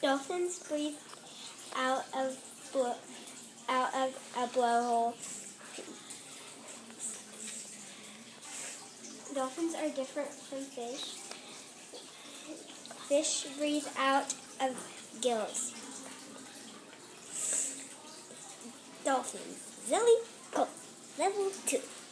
Dolphins breathe out of a blowhole. Dolphins are different from fish. Fish breathe out of gills. Dolphins. Zilly. Level 2.